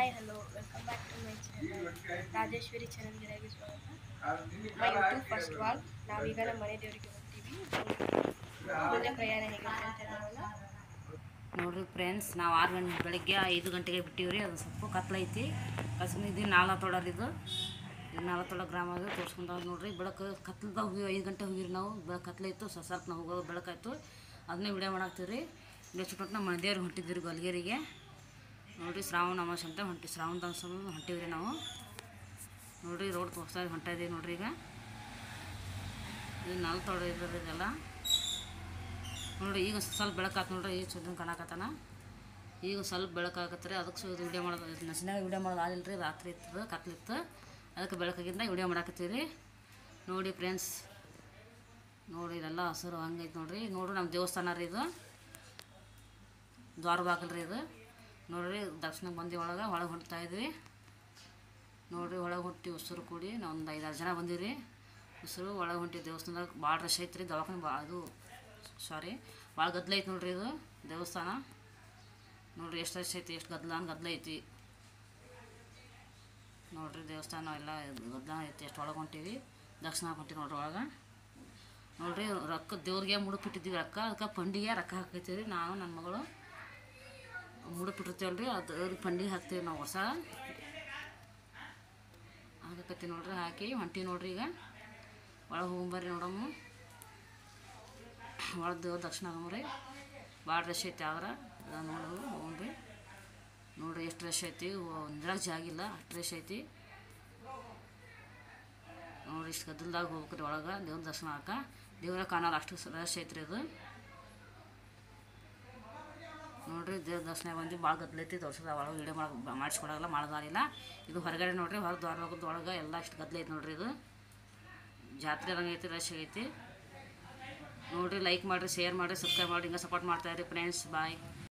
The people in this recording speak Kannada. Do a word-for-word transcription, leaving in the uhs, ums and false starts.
Hi hello welcome back to my channel Rajeshwari ಚಾನಲ್ಗೆ ಸ್ವಾಗತ. ಮೈ ಯೂಟ್ಯೂಬ್ ಫಸ್ಟ್ ವಾಲ್. ನಾವೀಗ ನಮ್ಮ ಮನೆ ದೇವರಿಗೆ ಹೋಗ್ತೀವಿ. ಮುಂದೆ ಪ್ರಯಾಣ ಹೇಗಿರುತ್ತೆ ಅಂತ ನೋಡೋಣ. ನೋಡಿರಿ ಫ್ರೆಂಡ್ಸ್, ನಾವು ಆರು ಗಂಟೆ ಬೆಳಗ್ಗೆ ಐದು ಗಂಟೆಗೆ ಬಿಟ್ಟಿವ್ರಿ. ಅದು ಸ್ವಲ್ಪ ಕತ್ಲೈತಿ. ಕಸ್ಮಿದ್ದು ನಾಲ್ಕು ತೊಡರಿದು ಇದು ನಾಲ್ಕು ತೊಡ ಗ್ರಾಮದ ತೋರಿಸ್ಕೊಂಡಾಗ ನೋಡ್ರಿ. ಬೆಳಕು ಕತ್ಲದಾಗ ಹೋಗಿ ಐದು ಗಂಟೆ ಹೋಗಿರಿ ನಾವು. ಬೆಳಕು ಕತ್ಲೈತು, ಸ್ವಲ್ಪ ಸ್ವಲ್ಪ ನಾವು ಹೋಗೋದು ಬೆಳಕಾಯ್ತು. ಅದನ್ನೇ ವಿಡಿಯೋ ಮಾಡಾಕ್ತೀವಿ ರೀ. ವಿಡಿಯೋ ಸುಟ್ಟು ನಮ್ಮ ಮನೆ ದೇವ್ರಿಗೆ ಹೊಂಟಿದ್ದೀವಿ ಗಲ್ಗೇರಿಗೆ. ನೋಡಿರಿ, ಶ್ರಾವಣ ಅಮಾವಾಸ್ಯೆ ಅಂತ ಹೊಂಟಿ ಶ್ರಾವಣ ದಾಸ ಹೊಂಟಿವ್ರಿ ನಾವು. ನೋಡಿರಿ, ರೋಡ್ ತೋರಿಸ್ತಾ ಹೊಂಟ ಇದೀವಿ ನೋಡ್ರಿ. ಈಗ ಇದು ನಾಲ್ಕು ತೊಡ ಇದ್ರಿ ಇದೆಲ್ಲ ನೋಡಿರಿ. ಈಗ ಸ್ವಲ್ಪ ಬೆಳಕಾಯ್ತು ನೋಡ್ರಿ. ಈಗ ಸುದ್ದಿನ ಕಾಣಕತ್ತಾನ. ಈಗ ಸ್ವಲ್ಪ ಬೆಳಕಾಗತ್ತೆ. ಅದಕ್ಕೆ ಸು ವಿಡಿಯೋ ಮಾಡೋದು ನಸಿನಾಗ ವಿಡಿಯೋ ಮಾಡೋದು ಆಗಿಲ್ಲ ರೀ. ರಾತ್ರಿ ಇತ್ತು, ಕತ್ಲಿತ್ತು. ಅದಕ್ಕೆ ಬೆಳಕಾಗಿಂದ ವಿಡಿಯೋ ಮಾಡಾಕತ್ತೀವಿ ರೀ. ನೋಡಿ ಫ್ರೆಂಡ್ಸ್, ನೋಡಿ ಇದೆಲ್ಲ ಹಸಿರು ಹಂಗೈತೆ ನೋಡಿರಿ. ನೋಡಿರಿ, ನಮ್ಮ ದೇವಸ್ಥಾನ ರೀ ಇದು. ದ್ವಾರ ಬಾಗಿಲು ರೀ ಇದು. ನೋಡಿರಿ, ದರ್ಶನಕ್ಕೆ ಬಂದು ಒಳಗೆ ಒಳಗೆ ಹೊಂಟ್ತಾ ಇದ್ವಿ. ನೋಡಿರಿ, ಒಳಗೆ ಹೊಂಟಿ ಉಸಿರು ಕೂಡಿ ನಾವು ಒಂದು ಐದಾರು ಜನ ಬಂದಿವಿ. ಉಸಿರು ಒಳಗೆ ಹೊಂಟಿ ದೇವಸ್ಥಾನದಾಗ ಭಾಳ ರಶ್ ಐತ್ರಿ. ದವಾಖಾನೆ ಬಾ ಅದು ಸಾರಿ ಭಾಳ ಗದ್ದಲ ಐತಿ ನೋಡ್ರಿ. ಇದು ದೇವಸ್ಥಾನ ನೋಡಿರಿ ಎಷ್ಟು ರಶ್ ಐತಿ, ಎಷ್ಟು ಗದ್ದಲ ಅನ್ ಗದ್ದಲ ಐತಿ ನೋಡಿರಿ. ದೇವಸ್ಥಾನ ಎಲ್ಲ ಗದ್ದಲ ಐತಿ. ಎಷ್ಟು ಒಳಗೆ ಹೊಂಟೀವಿ, ದರ್ಶನ ಹೊಂಟಿವಿ ನೋಡ್ರಿ. ಒಳಗೆ ನೋಡಿರಿ, ರೊಕ್ಕ ದೇವ್ರಿಗೆ ಮುಡುಪಿಟ್ಟಿದ್ದೀವಿ ರೊಕ್ಕ. ಅದಕ್ಕೆ ಪಂಡಿಗೆ ರೊಕ್ಕ ಹಾಕೈತೀವಿ ರೀ. ನಾನು ನನ್ನ ಮಗಳು ಮುಡುಪಿಟ್ಟಿರ್ತೀವಲ್ಲ ರೀ, ಅದು ಪಂಡಿಗೆ ಹಾಕ್ತೀವಿ ನಾವು. ಹೊಸ ಹಾಕತ್ತೀವಿ ನೋಡ್ರಿ. ಹಾಕಿ ಹೊಂಟೀವಿ ನೋಡ್ರಿ. ಈಗ ಒಳಗೆ ಹೋಗ್ಬರ್ರಿ ನೋಡಮ್ಮ. ಒಳಗೆ ದೇವ್ರ ದರ್ಶನ ಆಗಮ್ರಿ. ಭಾಳ ರಶ್ ಐತಿ. ಆದ್ರೆ ನೋಡೋದು ಹೋಗ್ರಿ. ನೋಡಿರಿ ಎಷ್ಟು ರಶ್ ಐತಿ. ನಿಂದ್ರಾಗ ಜಾಗಿಲ್ಲ, ಅಷ್ಟು ರಶ್ ಐತಿ ನೋಡಿರಿ. ಇಷ್ಟು ಗದ್ದಲ್ದಾಗ ಹೋಗ್ಬೇಕ್ರಿ ಒಳಗೆ ದೇವ್ರ ದರ್ಶನ ಹಾಕ. ದೇವ್ರ ಕಾಣಲ್ಲ, ಅಷ್ಟು ರಶ್ ಐತ್ರಿ ಅದು. ನೋಡಿರಿ, ದೇವ್ರ ದರ್ಶನ ಬಂದು ಭಾಳ ಗದ್ದಲೈತಿ. ತೋರ್ಸದ ಒಳಗೆ ವೀಡಿಯೋ ಮಾಡಿ ಮಾಡಿಸ್ಕೊಡಲ್ಲ, ಮಾಡೋದಾಗಿಲ್ಲ. ಇದು ಹೊರಗಡೆ ನೋಡಿರಿ. ಹೊರ ದ್ವಾರ ಹೋಗೋದು ಒಳಗೆ ಎಲ್ಲ ಇಷ್ಟು ಗದ್ದಲೈತಿ ನೋಡಿರಿ. ಇದು ಜಾತ್ರೆ ರಂಗ ಐತಿ, ರಶ್ ಐತಿ ನೋಡಿರಿ. ಲೈಕ್ ಮಾಡಿರಿ, ಶೇರ್ ಮಾಡಿರಿ, ಸಬ್ಸ್ಕ್ರೈಬ್ ಮಾಡಿ. ಹಿಂಗೆ ಸಪೋರ್ಟ್ ಮಾಡ್ತಾಯಿರಿ ಫ್ರೆಂಡ್ಸ್. ಬಾಯ್.